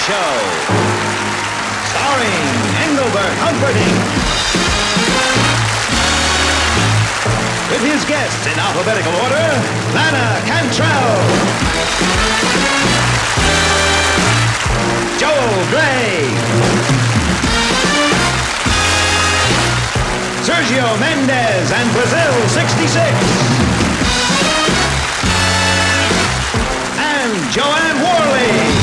Show, starring Engelbert Humperdinck, with his guests in alphabetical order, Lana Cantrell, Joe Gray, Sergio Mendez and Brazil 66. Jo Anne Worley.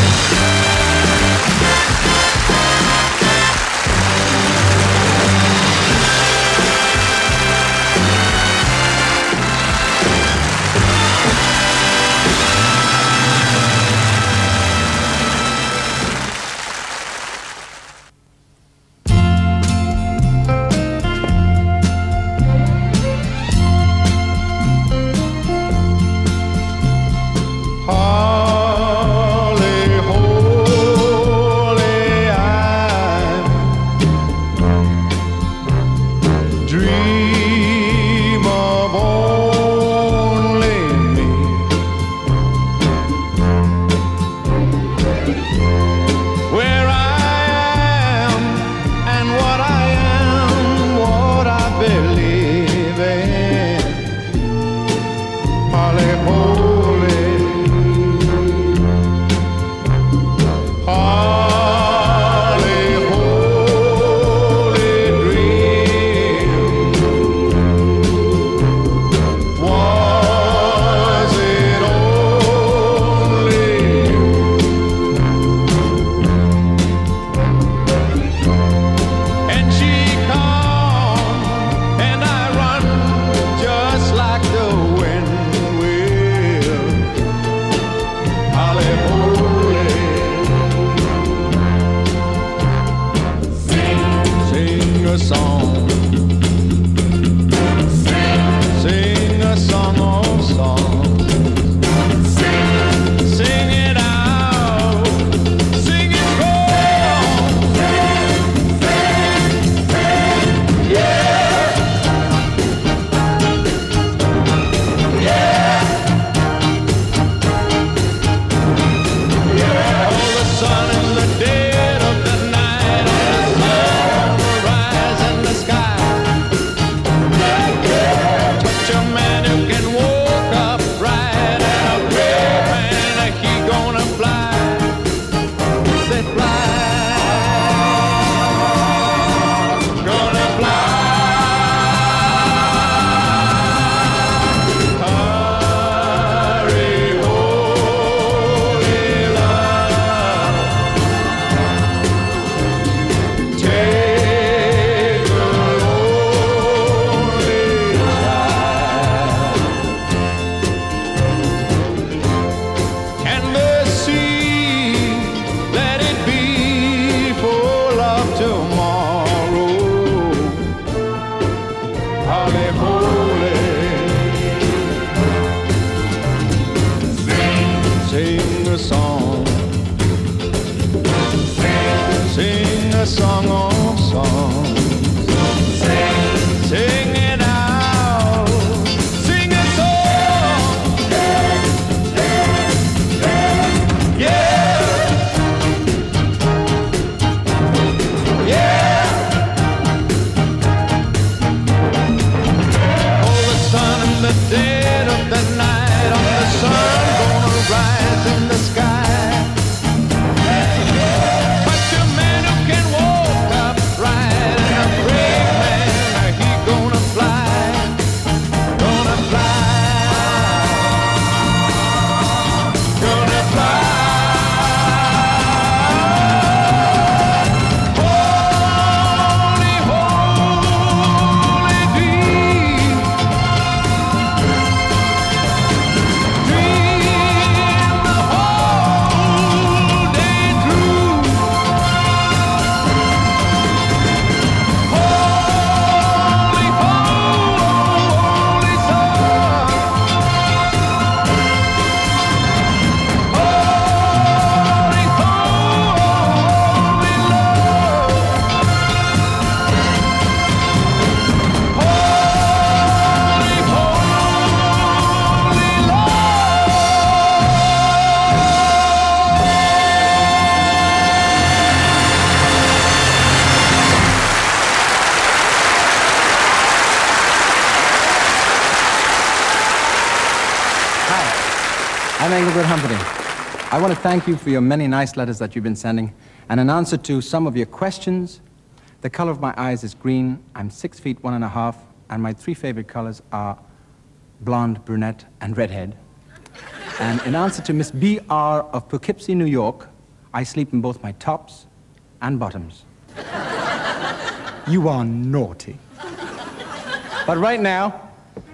I'm Engelbert Humperdinck. I want to thank you for your many nice letters that you've been sending. And in answer to some of your questions, the color of my eyes is green, I'm 6 feet 1.5, and my 3 favorite colors are blonde, brunette, and redhead. And in answer to Miss B.R. of Poughkeepsie, New York, I sleep in both my tops and bottoms. You are naughty. But right now,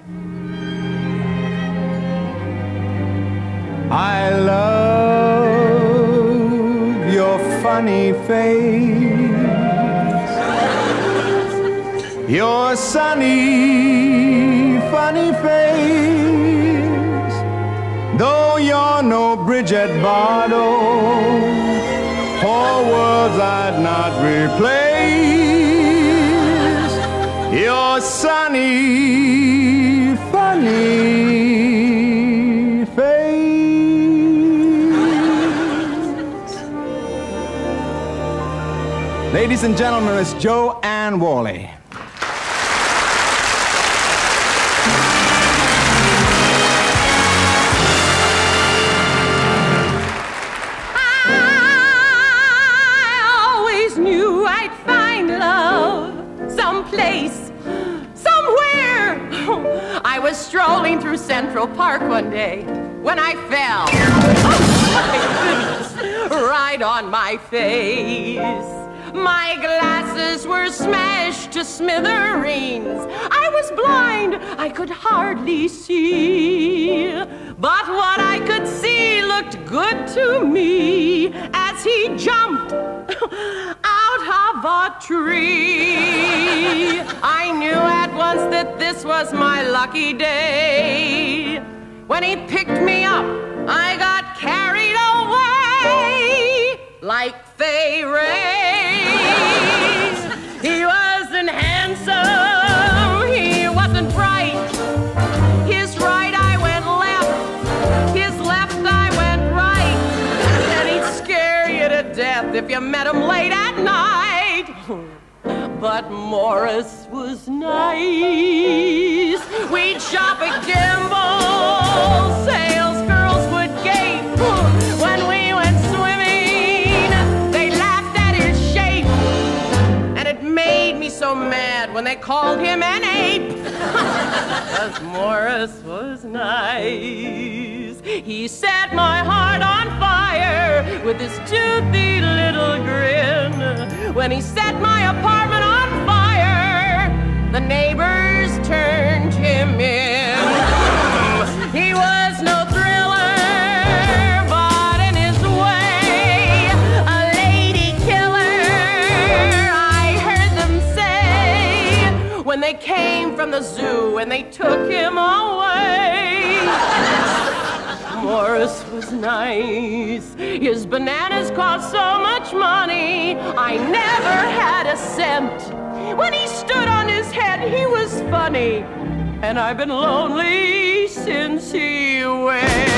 I love your funny face, your sunny, funny face. Though you're no Bridget Bardot, whole worlds I'd not replace. Your sunny, funny face. Ladies and gentlemen, it's Jo Anne Worley. I was strolling through Central Park one day when I fell. Oh, my goodness, right on my face. My glasses were smashed to smithereens. I was blind, I could hardly see. But what I could see looked good to me as he jumped out of a tree. I knew at once that this was my lucky day. When he picked me up, I got carried away like Fay Rays. He wasn't handsome, he wasn't bright. His right I went left, his left I went right. And he'd scare you to death if you met him late at night. But Morris was nice. We'd shop at Gimbel's, sales girls would gape. When we went swimming, they laughed at his shape. And it made me so mad when they called him an ape. 'Cause Morris was nice. He set my heart on fire with his toothy little grin. When he set my apartment on fire, the neighbors turned him in. He was no thriller, but in his way, a lady killer, I heard them say, when they came from the zoo and they took him away. Morris was nice. His bananas cost so much money, I never had a cent. When he stood on his head, he was funny, and I've been lonely since he went.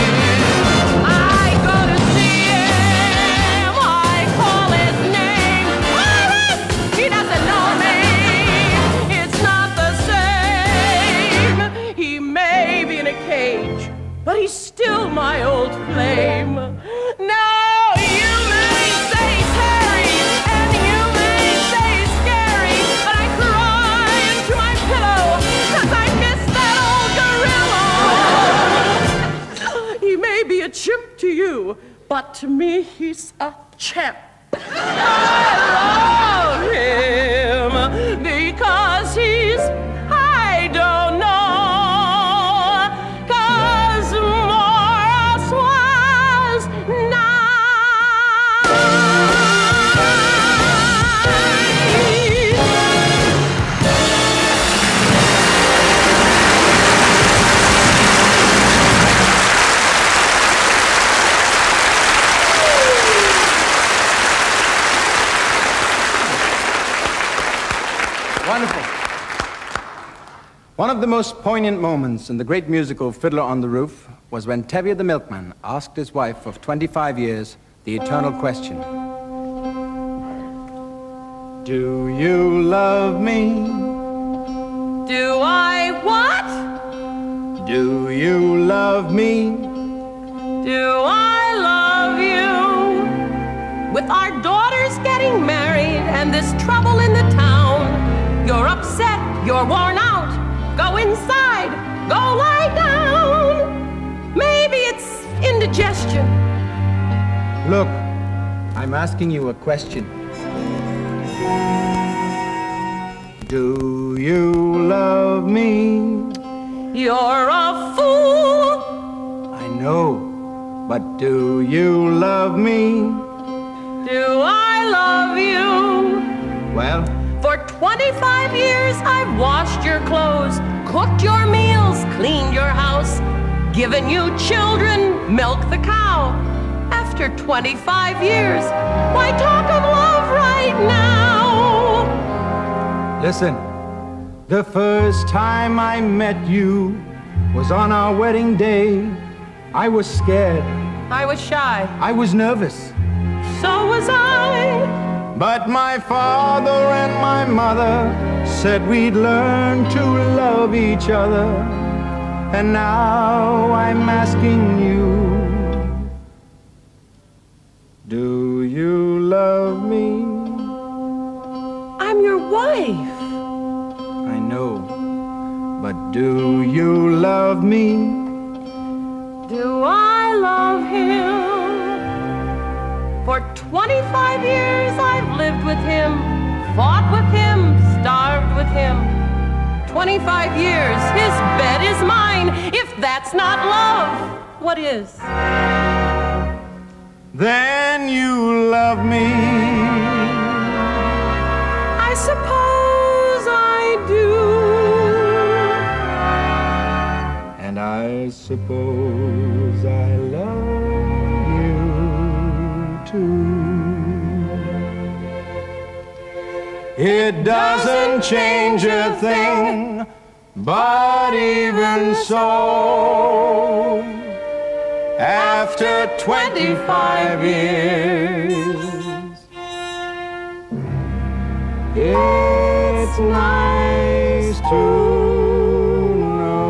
I go to see him, I call his name. Morris! He doesn't know me. It's not the same. He may be in a cage, but he's still my old flame. Now you may say he's hairy, and you may say he's scary, but I cry into my pillow, 'cause I miss that old gorilla. He may be a chimp to you, but to me he's a champ. I love him because he's, I don't know. Wonderful. One of the most poignant moments in the great musical Fiddler on the Roof was when Tevye the milkman asked his wife of 25 years the eternal question. Do you love me? Do I what? Do you love me? Do I love you? With our daughters getting married and this trouble in the town, you're upset, you're worn out. Go inside, go lie down. Maybe it's indigestion. Look, I'm asking you a question. Do you love me? You're a fool. I know, but do you love me? Do I love you? Well, for 25 years I've washed your clothes, cooked your meals, cleaned your house, given you children, milked the cow. After 25 years, why talk of love right now? listen. The first time I met you was on our wedding day. I was scared. I was shy. I was nervous. So was I. But my father and my mother said we'd learn to love each other. And now I'm asking you, do you love me? I'm your wife. I know, but do you love me? Do I love him? For 25 years I've lived with him, fought with him, starved with him. 25 years, his bed is mine. If that's not love, what is? Then you love me. I suppose I do. And I suppose I love you too. It doesn't change a thing, but even so, after 25 years, it's nice to know.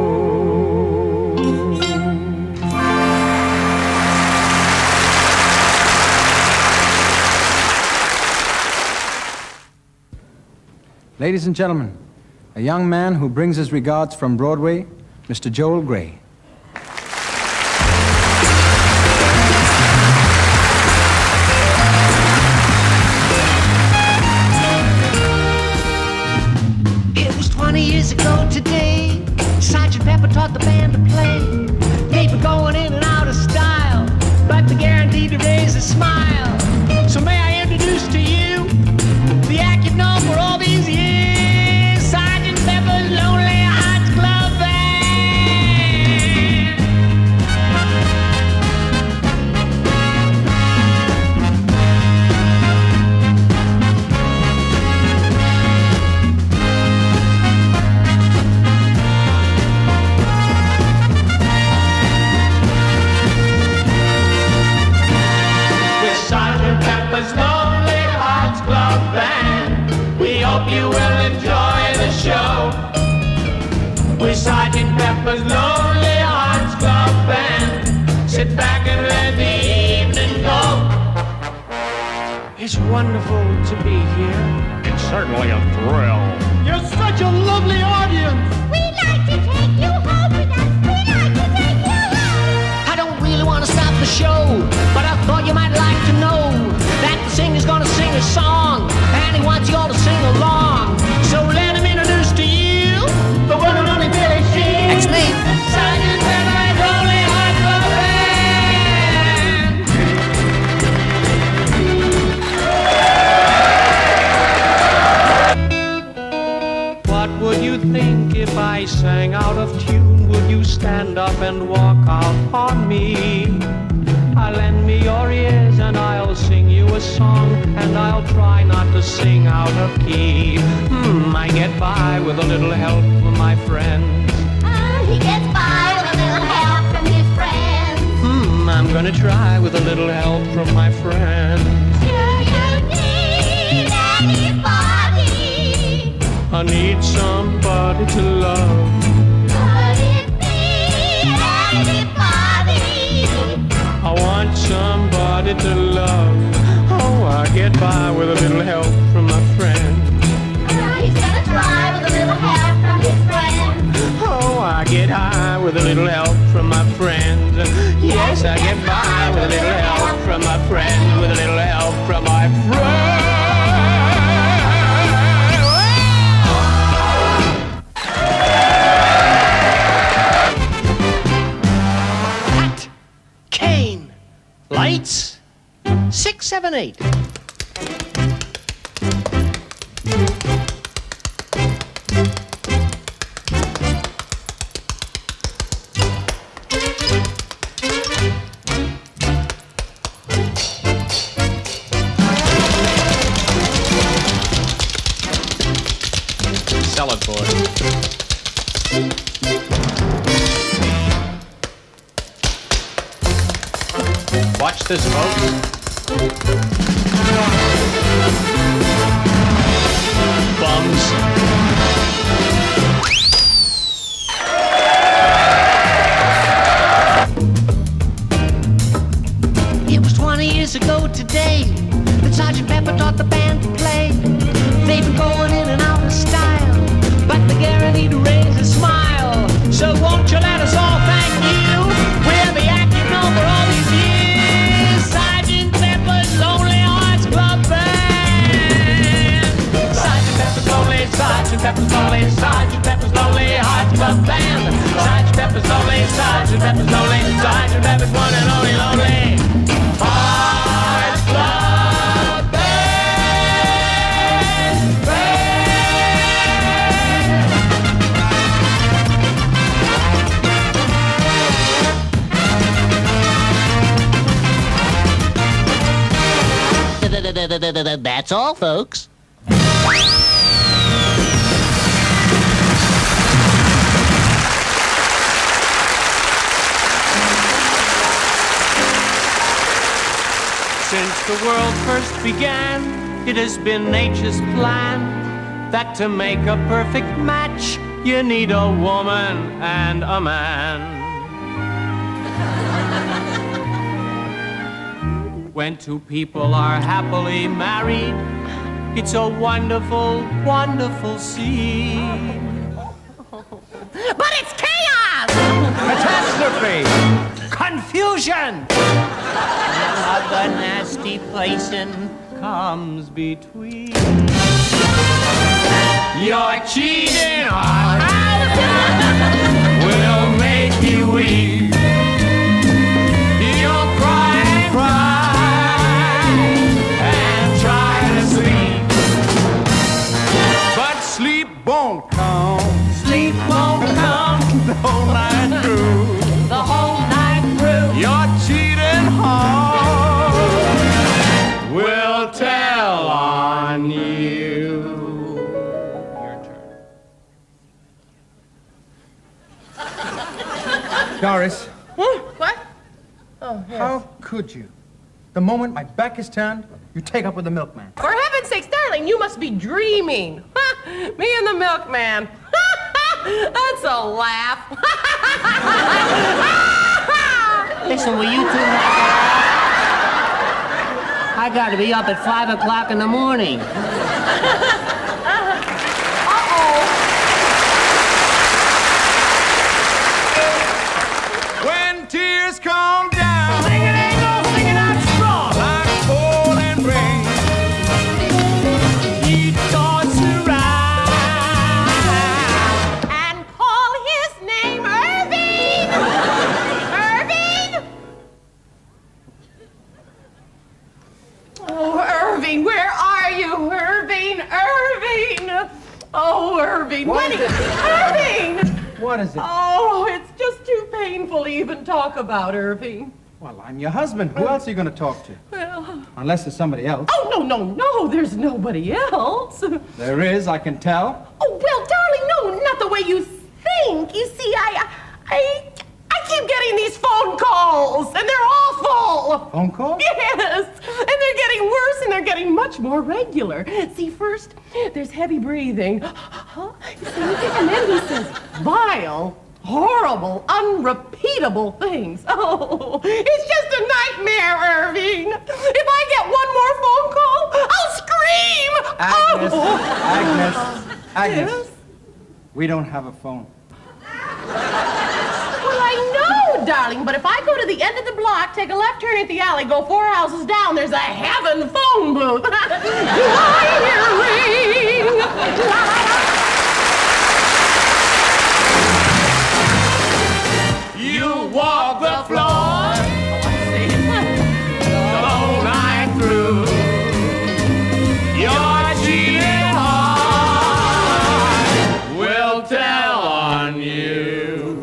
Ladies and gentlemen, a young man who brings his regards from Broadway, Mr. Joel Grey. It was 20 years ago today, Sergeant Pepper taught the band to play. They were going in and out of style, but they guaranteed to raise a smile. So may I introduce to you the act you've known for all these years, Sergeant Pepper's Lonely Hearts Club Band. With Sergeant Pepper's Lonely Hearts Club Band, we hope you will enjoy the show. With Sergeant Pepper's Lonely Hearts Club Band, sit back and let the evening go. It's wonderful to be here. It's certainly a thrill. You're such a lovely audience. We'd like to take you home with us. We'd like to take you home. I don't really want to stop the show, but I thought you might like to know that the singer's gonna sing a song, and he wants you all to sing along. So let him introduce to you the one and only Billy Sheehan. That's me. Sergeant Pepper's Lonely Hearts Club Band. What would you think if I sang out of tune? Would you stand up and walk out on me? Lend me your ears and I'll sing you a song, and I'll try not to sing out of key. I get by with a little help from my friends. He gets by with a little help from his friends. I'm gonna try with a little help from my friends. Do you need anybody? I need somebody to love. Could it be anybody? little love. Oh, I get by with a little help from my friend. He's gonna try with a little help from his friends. Oh, I get high with a little help from my friends. Yes, I get by with a little help from my friends, with a little help from my friends. Cut! Cane! Lights! 6, 7, 8. Salad board. Watch this, folks. Bums. It was 20 years ago today that Sergeant Pepper taught the band to play. They've been going in and out of style, but they guarantee to raise a smile. So won't you let us all thank you? We'll be acting known for all these years. Sergeant Pepper's Lonely Hearts Club Band. Sergeant Pepper's Lonely, Sergeant Pepper's Lonely, Sergeant Pepper's Lonely Hearts Club Band. Sergeant Pepper's Lonely, Sergeant Pepper's Lonely, Sergeant Pepper's one and only Lonely Hearts Club Band. That's all, folks. Since the world first began, it has been nature's plan that to make a perfect match, you need a woman and a man. When two people are happily married, it's a wonderful, wonderful scene. But it's chaos! Catastrophe! Confusion! Another nasty person comes between. Your cheating heart will make you weep. You'll cry and cry and try to sleep, but sleep won't come. Sleep won't come the whole night through. The whole night through. Your cheating heart will tell on you. Your turn. Doris, What? Oh, yes. how could you? The moment my back is turned, you take up with the milkman. For heaven's sakes, darling, you must be dreaming. Me and the milkman. That's a laugh. Listen, will you two I gotta be up at 5 o'clock in the morning. When tears come down, sing it ain't no singing out strong, like falling rain. He toss around And call his name Irving. Irving? Oh, Irving, where are you? Irving, Irving. Oh, Irving, What? Winnie, Irving. What is it? Oh, it's just too painful to even talk about Irving. Well, I'm your husband. Who else are you going to talk to? Well, Unless there's somebody else. oh, no, there's nobody else. There is, I can tell. Oh, well, darling, no, not the way you think. You see, I keep getting these phone calls, and they're awful. Phone call? Yes, and they're getting worse, and they're getting much more regular. See, first, there's heavy breathing. You see, and then he says, vile. horrible, unrepeatable things. Oh, it's just a nightmare, Irving. If I get one more phone call, I'll scream. Agnes, Oh. Agnes, Yes? we don't have a phone. Well, I know, darling, but if I go to the end of the block, take a left turn at the alley, go 4 houses down, there's a heaven phone booth. Do I hear a ring? You walk the floor, the whole night through. Your cheating heart will tell on you.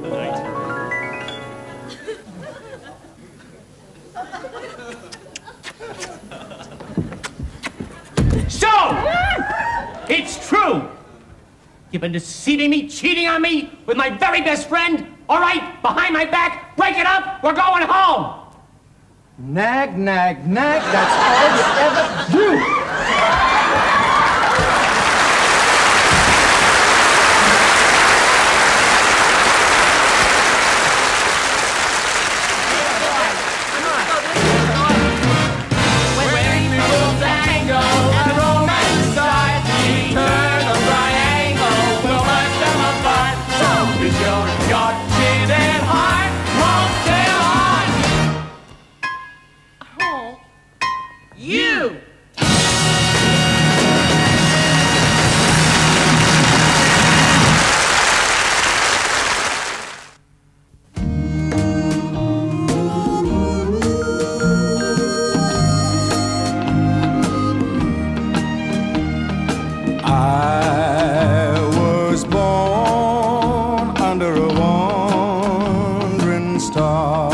So, it's true. You've been deceiving me, cheating on me with my very best friend. All right, behind my back, break it up, we're going home. Nag, nag, nag, that's all you ever do. When people tango and romance starts, eternal triangle will push them apart. So be sure your cheating heart won't stay on. Oh. You! I was born under a wandering star.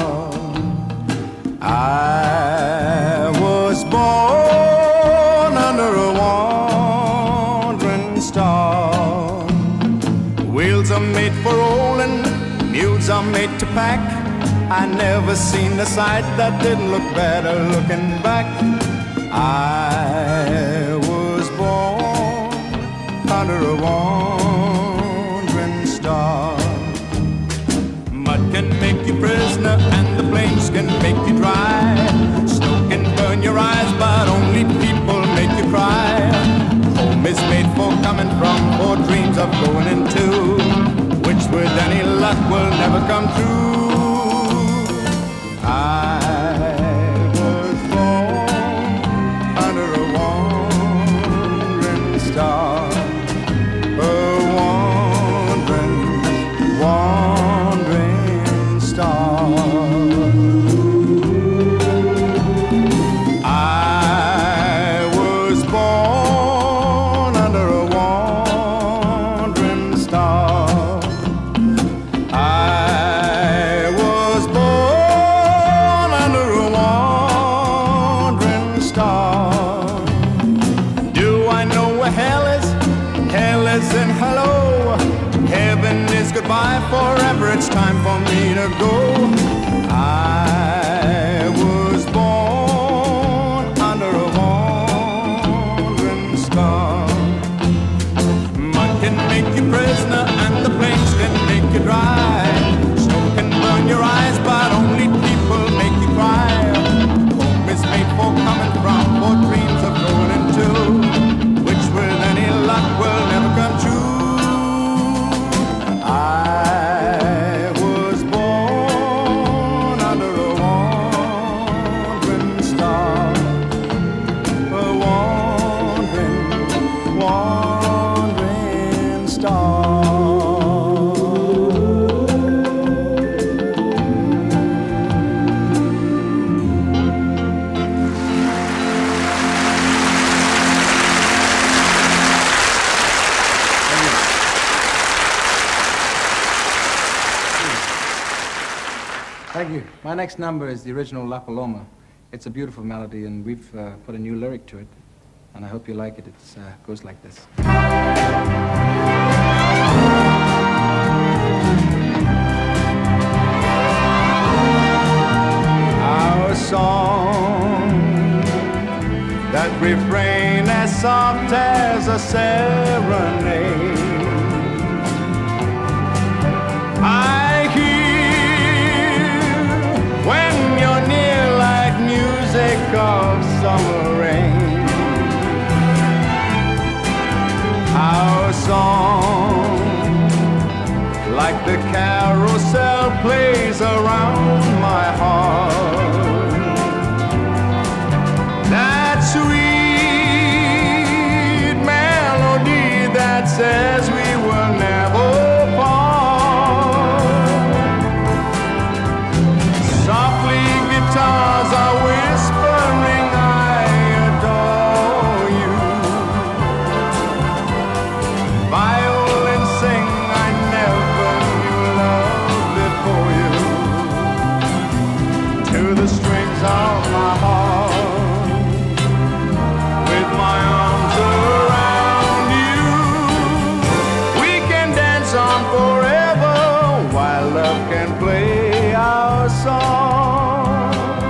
I was born under a wandering star. Wheels are made for rolling, mules are made to pack. I never seen a sight that didn't look better looking back. I was born under a wandering star. Mud can make you prisoner and the flames can make you dry. Snow can burn your eyes but only people make you cry. Home is made for coming from, for dreams of going into, which with any luck will never come true. I was born under a wandering star. A wandering, wandering star. I was born under a wandering star. I was born under a wandering star. Do I know where hell is? Hell is in hello. Heaven is goodbye forever. It's time for me to go. I was born under a wandering star. Mud can make you prisoner and the flames can make you dry. Snow can burn your eyes but only people make you cry. Home is made for coming from, for dreams of going into, which with any luck will never come true. I was born under a wandering star. A wandering, wandering star. Thank you. My next number is the original La Paloma. It's a beautiful melody, and we've put a new lyric to it. And I hope you like it. It goes like this. Our song, that refrain as soft as a serenade. I like the carousel plays around my heart. That sweet melody that says we will never part. Softly guitars are whispering, I adore you. Violins sing, I never knew love before you. To the strings of my heart, with my arms around you, we can dance on forever while love can play our song.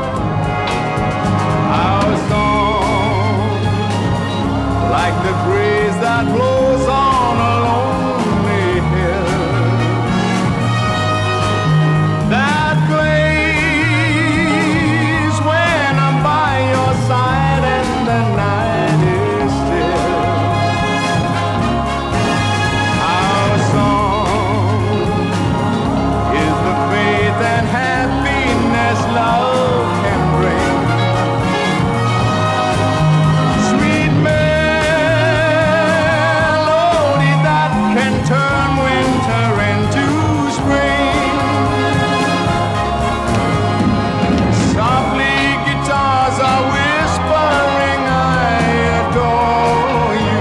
Our song, like the breeze that blows on a lonely hill, that plays when I'm by your side and the night is still. Our song is the faith and happiness love can bring. Sweet melody that can turn winter into spring. Softly guitars are whispering, I adore you.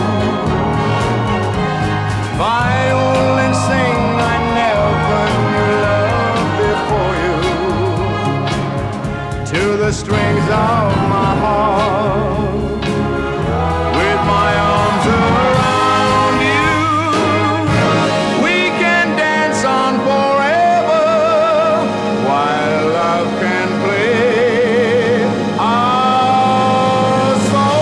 Violins sing, I never knew love before you. To the strings of my heart, with my arms around you, we can dance on forever while love can play our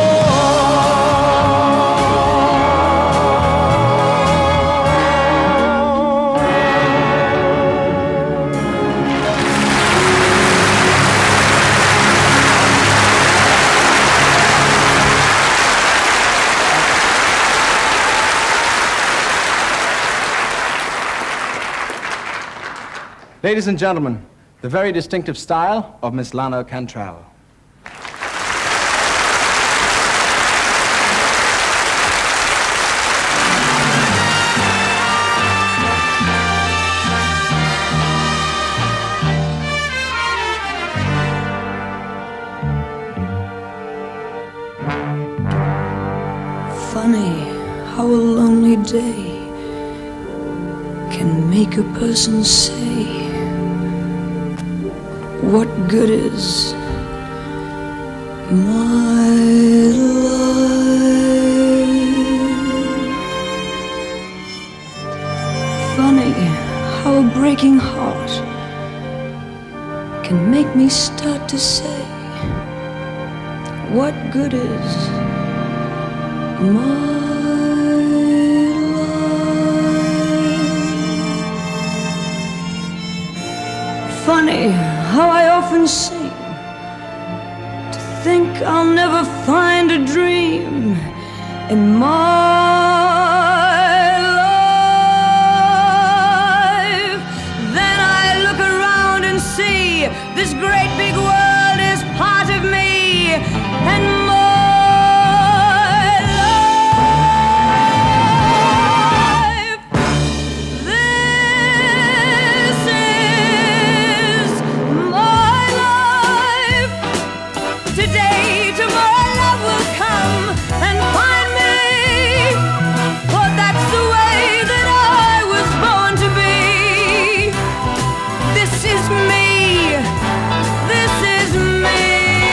Ladies and gentlemen, the very distinctive style of Miss Lana Cantrell. Funny how a lonely day can make a person say, what good is my life? Funny how a breaking heart can make me start to say, what good is my life? Funny how I often seem to think I'll never find a dream in my life. Then I look around and see this great big world is part of me and my life. This is my life. Today, tomorrow, love will come and find me. For that's the way that I was born to be. This is me. This is me.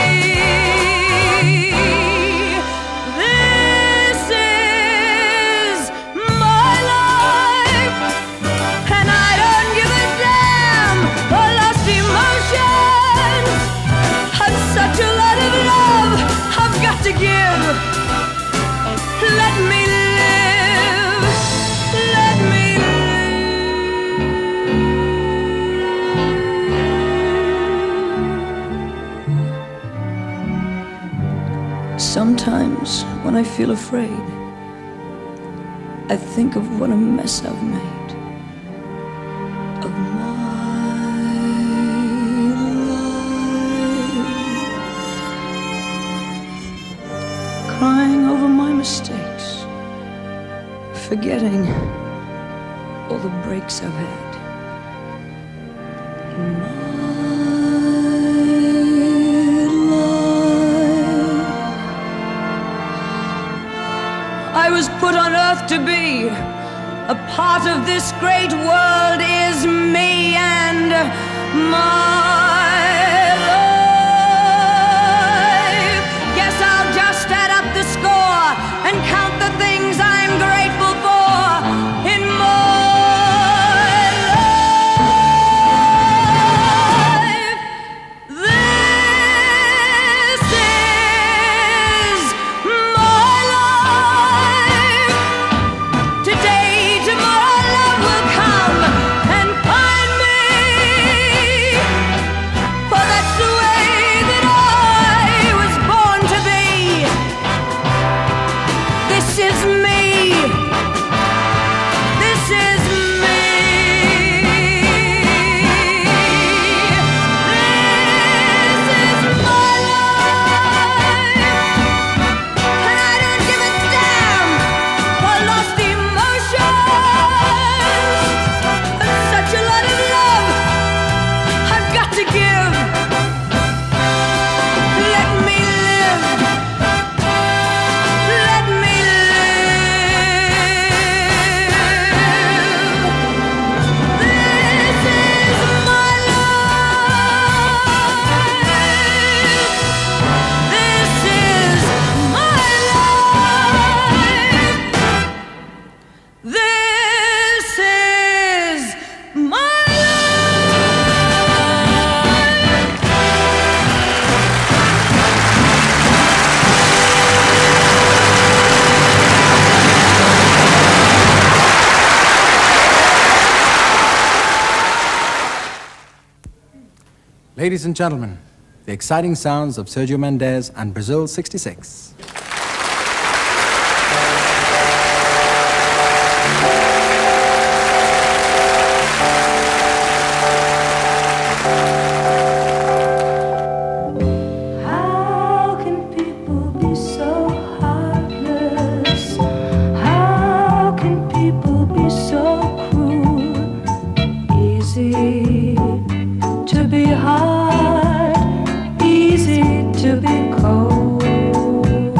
This is my life. And I don't give a damn for lost emotions. I've such a lot of love I've got to give. Let me live. Let me live. Sometimes when I feel afraid, I think of what a mess I've made. forgetting all the breaks I've had. I was put on earth to be a part of this great world is me and my life. Guess I'll just add up the score and count the things I'm grateful for in my life. This is my life. Today, tomorrow, love will come and find me. For that's the way that I was born to be. This is me. This is me. This is my life. And I don't give a damn for lost emotions. And such a lot of love I've got to give. Let me live. Let me live. This is my life. This is my life. This is my Ladies and gentlemen, the exciting sounds of Sergio Mendez and Brazil 66. How can people be so heartless? How can people be so cruel? Easy to be hard, easy to be cold.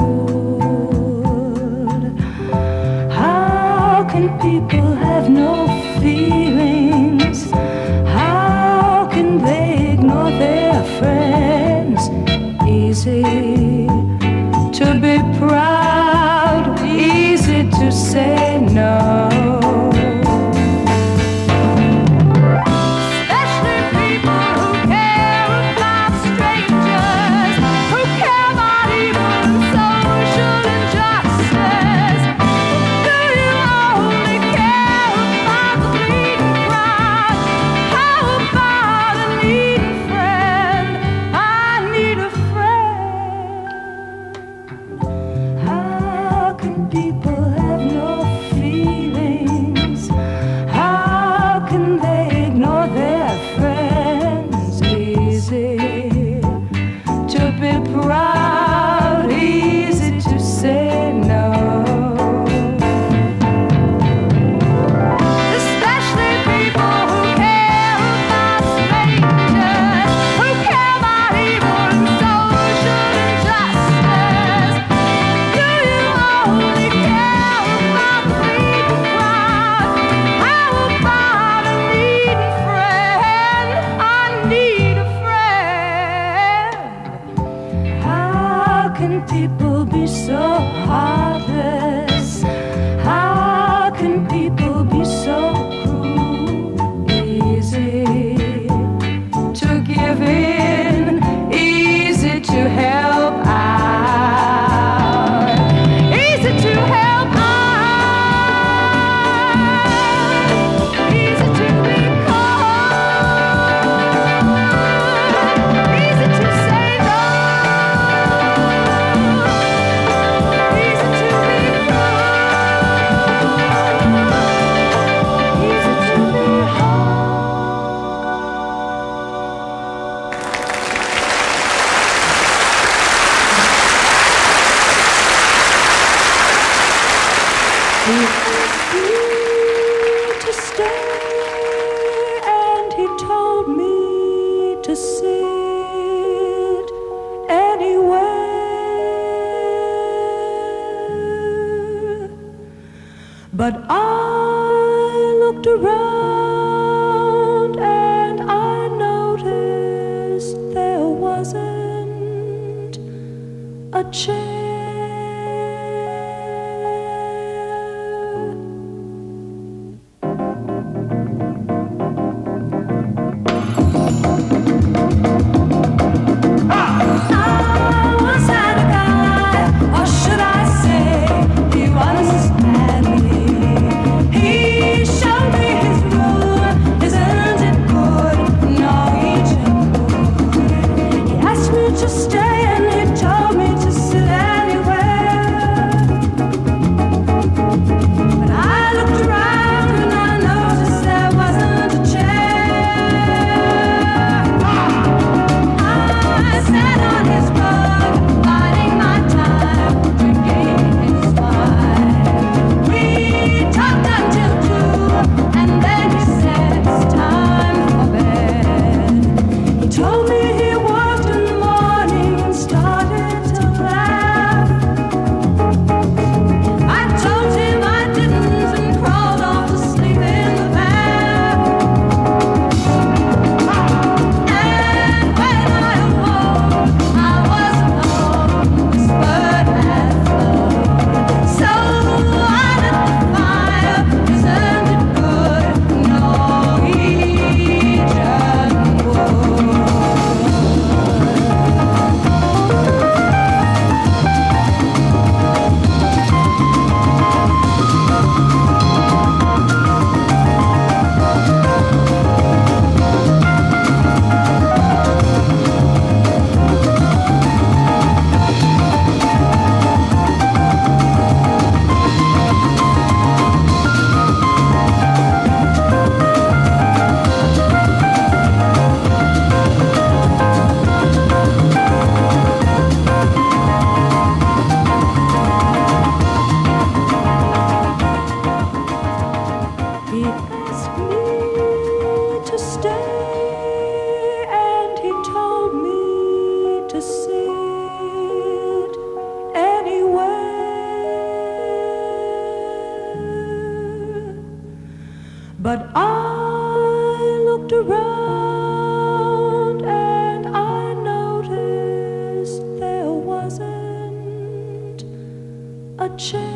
chair. But I looked around and I noticed there wasn't a chair.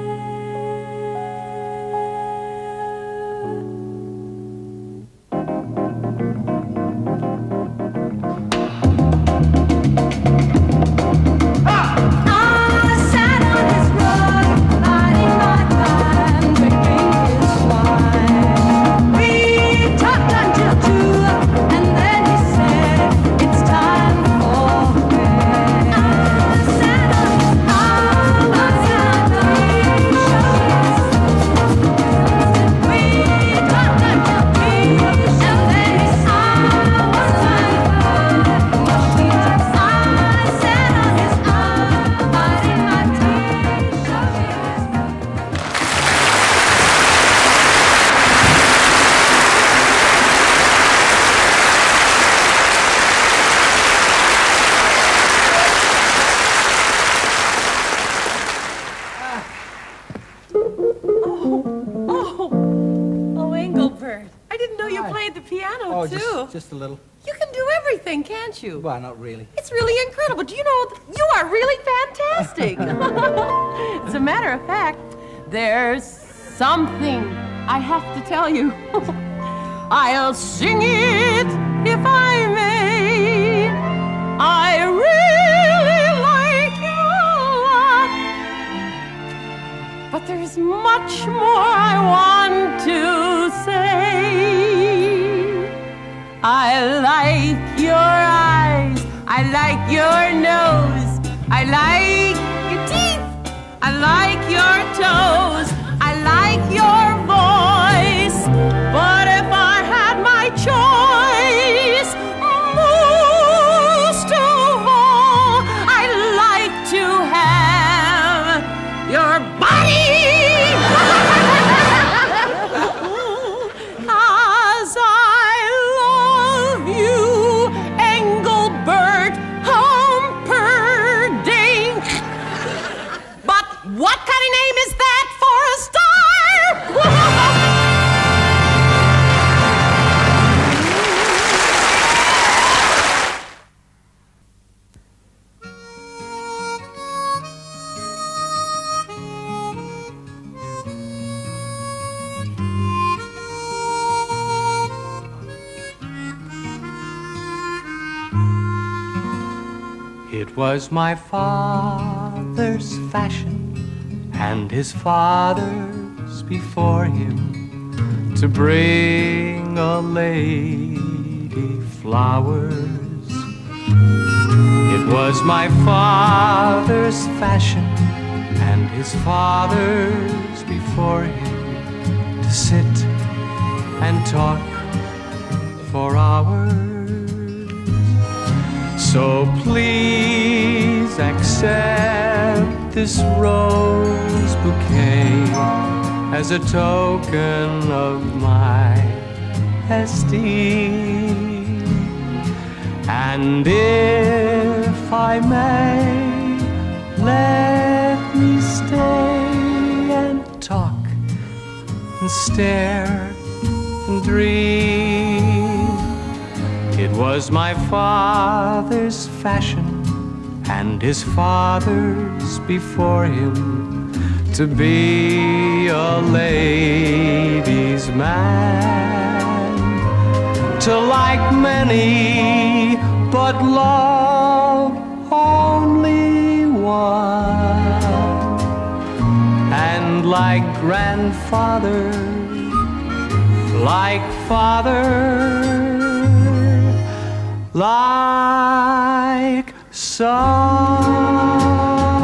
Just a little. You can do everything, can't you? Well, not really. It's really incredible. Do you know, you are really fantastic. As a matter of fact, there's something I have to tell you. I'll sing it if I may. I really like you a lot. But there's much more I want to say. I like your eyes, I like your nose, I like your teeth, I like your toes, I like your voice. But if I had my choice, most of all, I'd like to have your body. What kind of name is that? It was my father's fashion and his father's before him to bring a lady flowers. It was my father's fashion and his father's before him to sit and talk for hours. So please accept this rose bouquet as a token of my esteem. And if I may, let me stay and talk and stare and dream. It was my father's fashion and his father's before him to be a ladies' man, to like many but love only one, and like grandfather, like father, like son.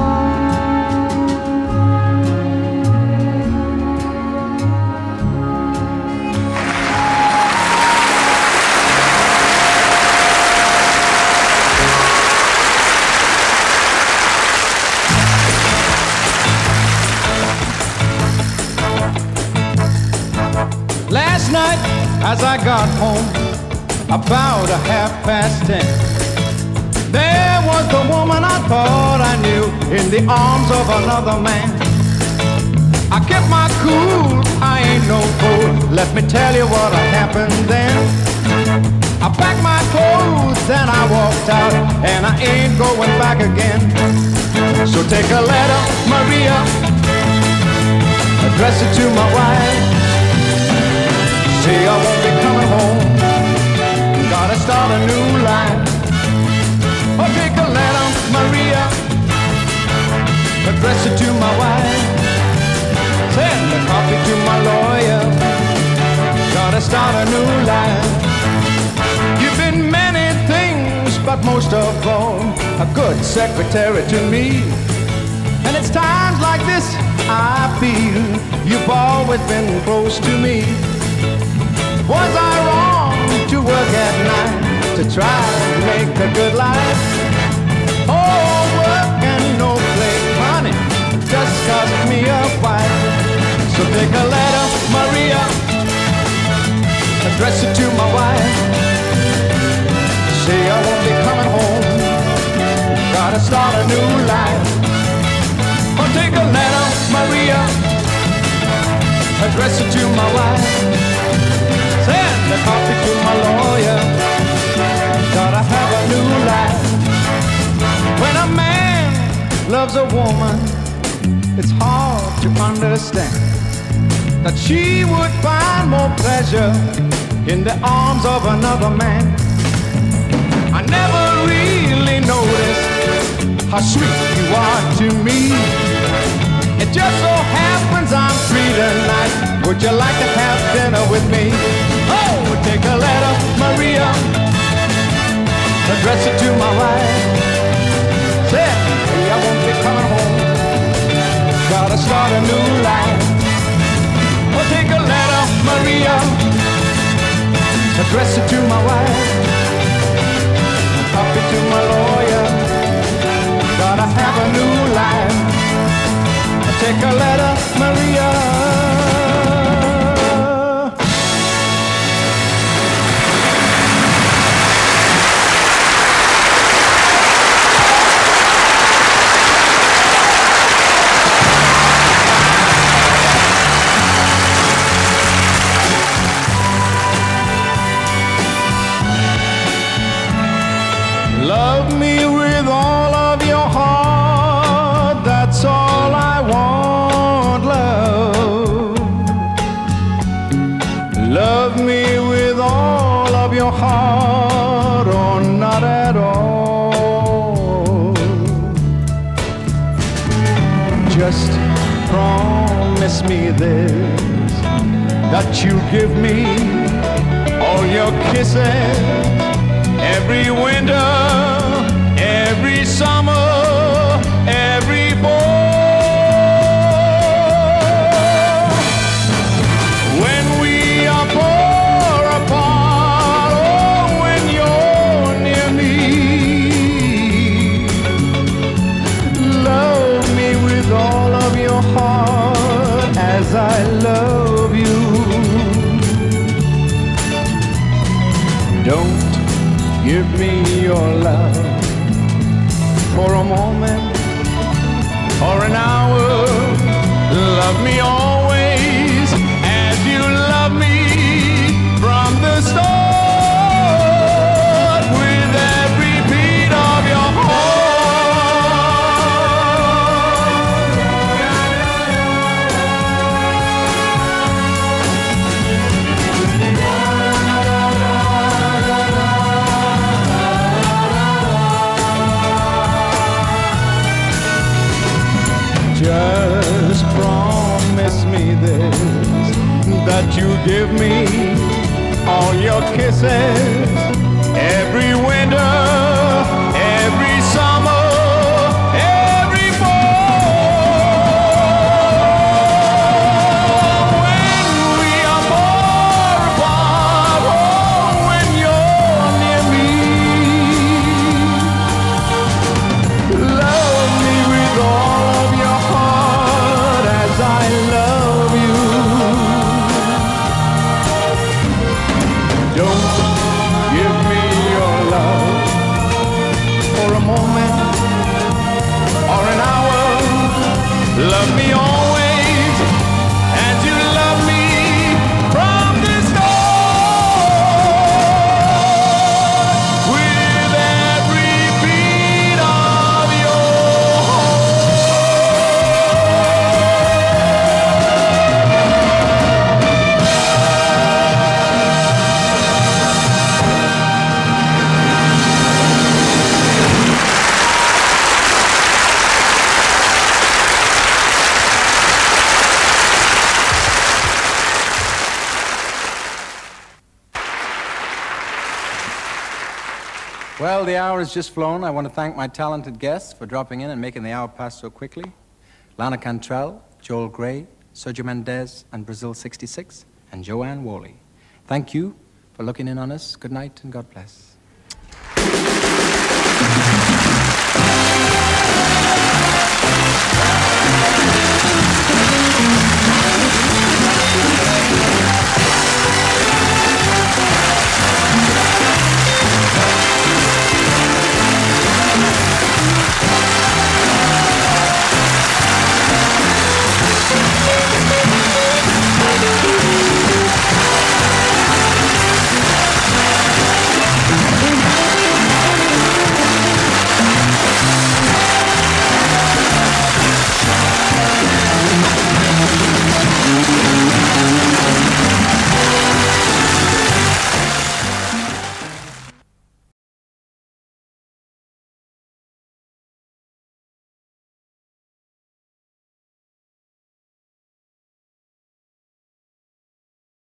Last night, as I got home, about 10:30, there was the woman I thought I knew in the arms of another man. I kept my cool, I ain't no fool. Let me tell you what happened then. I packed my clothes and I walked out, and I ain't going back again. So take a letter, Maria, address it to my wife. Say I won't be coming home, gotta start a new life. Oh, take a letter, Maria, address it to my wife. Send a copy to my lawyer, gotta start a new life. You've been many things, but most of all, a good secretary to me. And it's times like this I feel you've always been close to me. Was I wrong to work at night to try to make a good life? Oh, work and no play, honey, just cost me a wife. So take a letter, Maria, address it to my wife. Say I won't be coming home, gotta start a new life. Oh, take a letter, Maria, address it to my wife. Send a copy to my lawyer, gotta have a new life. When a man loves a woman, it's hard to understand that she would find more pleasure in the arms of another man. I never really noticed how sweet you are to me. It just so happens I'm free tonight. Would you like to have dinner with me? Oh, take a letter, Maria, address it to my wife. Say, hey, I won't be coming home, gotta start a new life. Oh, take a letter, Maria, address it to my wife. A copy to my lawyer, gotta have a new life. Take a letter, Maria. Love me with all of your heart, that's all I want, love. Love me with all of your heart, or not at all. promise me this, that you'll give me all your kisses every winter, every summer, every fall. When we are far apart, oh, when you're near me, love me with all of your heart as I love you. Don't give me your love for a moment or an hour. Love me always as you love me from the start, with every beat of your heart. Just promise me this, that you give me all your kisses every winter, every summer, every fall. When we are far apart, oh, when you're near me, love me with all of your heart as I love you. Don't give me your love for a moment or an hour. Love me always as you love me from the start, with every beat of your Well, the hour has just flown. I want to thank my talented guests for dropping in and making the hour pass so quickly. Lana Cantrell, Joel Grey, Sergio Mendez and Brazil 66, and Jo Anne Worley. Thank you for looking in on us. Good night and God bless.